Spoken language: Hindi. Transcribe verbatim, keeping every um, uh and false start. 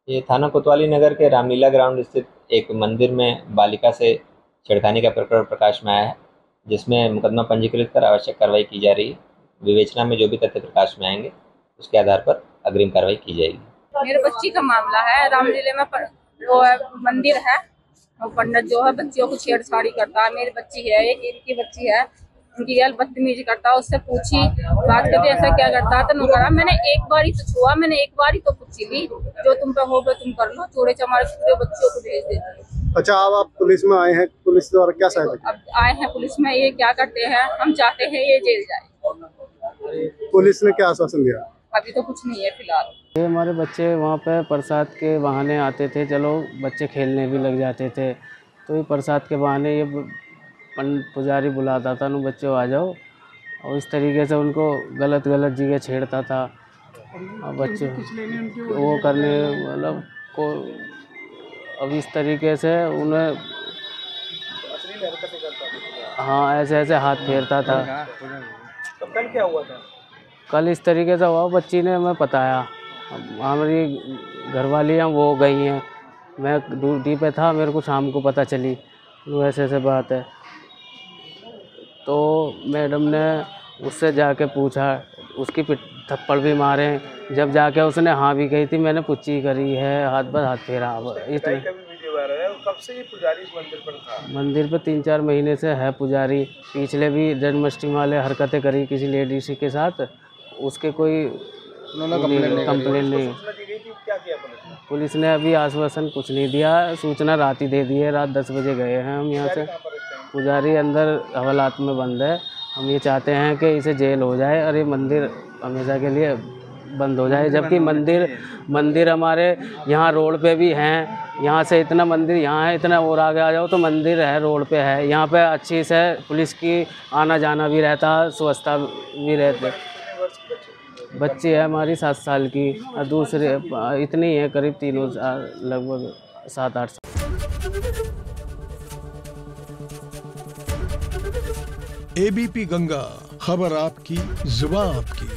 ये थाना कोतवाली नगर के रामलीला ग्राउंड स्थित एक मंदिर में बालिका से छेड़खानी का प्रकरण प्रकाश में आया है, जिसमें मुकदमा पंजीकृत कर आवश्यक कार्रवाई की जा रही है। विवेचना में जो भी तथ्य प्रकाश में आएंगे उसके आधार पर अग्रिम कार्रवाई की जाएगी। मेरे बच्ची का मामला है। रामलीला में पर, वो है, मंदिर है, और पंडित जो है बच्चियों को छेड़छाड़ी करता है। मेरी बच्ची है, एक इनकी बच्ची है, उनकी गैल बदतमीजी करता है। उससे पूछी बात करती ऐसा क्या करता है, तो नु करा मैंने एक बार ही तो छुआ, मैंने एक बार ही तो पूछी थी, जो तुम पे हो तुम कर लो। चोरे चमारे पूरे बच्चियों को भेज देती है। अच्छा, अब आप पुलिस में आए हैं, पुलिस द्वारा क्या सहायता? अब आए हैं पुलिस में, ये क्या करते हैं, हम चाहते हैं ये जेल जाए। पुलिस ने क्या आश्वासन दिया? अभी तो कुछ नहीं है फिलहाल। ये हमारे बच्चे वहाँ पे प्रसाद के बहाने आते थे, चलो बच्चे खेलने भी लग जाते थे, तो ये प्रसाद के बहाने ये पंडित पुजारी बुलाता था, नु बच्चों आ जाओ, और इस तरीके से उनको गलत गलत जगह छेड़ता था। और बच्चे वो करने मतलब को अब इस तरीके से उन्हें हाँ ऐसे ऐसे हाथ फेरता था। तो कल क्या हुआ था? कल इस तरीके से हुआ, बच्ची ने हमें बताया, हमारी घरवाली हैं वो गई हैं, मैं ड्यूटी पे था, मेरे को शाम को पता चली ऐसे ऐसे बात है। तो मैडम ने उससे जाके पूछा, उसकी पिट थप्पड़ भी मारे, जब जाके उसने हाँ भी कही थी, मैंने पुच्ची करी है, हाथ पर हाथ फेरा। इतने कब से ये पुजारी इस मंदिर पर था? मंदिर पे तीन चार महीने से है पुजारी। पिछले भी जन्माष्टमी वाले हरकतें करी किसी लेडीज के साथ, उसके कोई कंप्लेन नहीं। पुलिस ने अभी आश्वासन कुछ नहीं दिया, सूचना रात ही दे दी है। रात दस बजे गए हैं हम यहाँ से। पुजारी अंदर हवालात में बंद है। हम ये चाहते हैं कि इसे जेल हो जाए और ये मंदिर हमेशा के लिए बंद हो जाए, जबकि मंदिर मंदिर हमारे यहाँ रोड पे भी हैं। यहाँ से इतना मंदिर यहाँ है, इतना और आगे आ जाओ तो मंदिर है, रोड पे है। यहाँ पे अच्छी से पुलिस की आना जाना भी रहता, स्वच्छता भी रहती। बच्ची है हमारी सात साल की, और दूसरे इतनी है करीब तीनों लगभग सात आठ साल। एबीपी गंगा, खबर आपकी, जुबान आपकी।